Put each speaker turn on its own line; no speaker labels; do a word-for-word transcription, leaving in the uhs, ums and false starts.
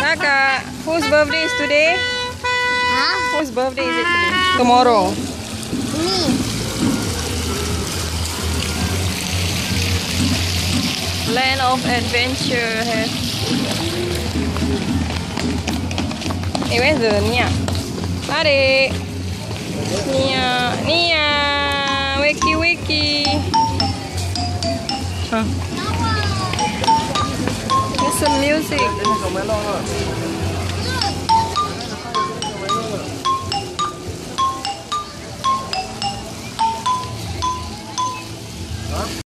Kakak, whose birthday is today?
Huh?
Whose birthday is it today? Tomorrow.
Me.
Land of Adventure has. Hey, where's the Nia? Adik. Nia, Nia, wiki wiki. Huh. There's some music.